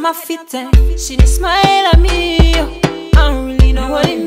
my feet and she did smile at me. I don't really know what it